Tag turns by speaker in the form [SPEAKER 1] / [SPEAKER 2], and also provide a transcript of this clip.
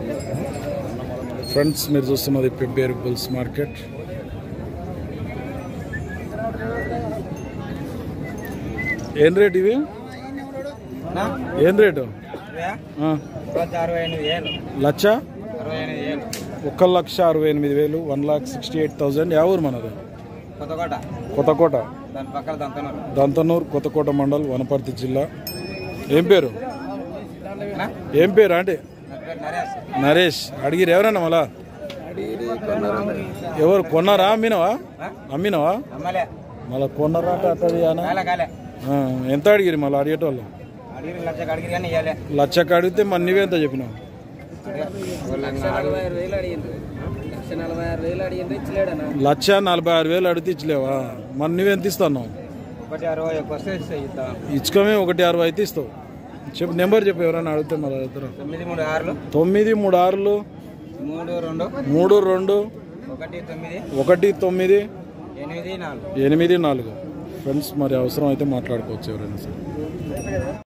[SPEAKER 1] Friends మీరు చూస్తున్నది పెబ్బేర్ బుల్స్ మార్కెట్. ఏం రేట్ ఇవి? ఏం రేటు? 1,68,000 1,68,000. యా ఊరు మనది? కొత్తకోట, దంతనూరు, కొత్తకోట మండల్, వనపర్తి జిల్లా. ఏం పేరు? ఏం పేరు అంటే? నరేష్. అడిగిరు ఎవరన్నా మళ్ళా? ఎవరు కొన్నారా? అమ్మినవా? మళ్ళా కొన్నారా అంటే అట్టది ఎంత అడిగిరి? మళ్ళీ అడిగేటోళ్ళు లక్షకు అడిగితే మరి నువ్వెంత చెప్పినావు? 1,46,000 అడిగితే ఇచ్చలేవా? మరి నువ్వెంత ఇస్తావు? ఇచ్చుకోమే 1,60 అయితే ఇస్తావు. చెప్పు, నెంబర్ చెప్పు, ఎవరైనా అడిగితే మళ్ళీ అడుగుతారు. 936 32 19 84. ఫ్రెండ్స్ మరి అవసరం అయితే మాట్లాడుకోవచ్చు ఎవరైనా సరే.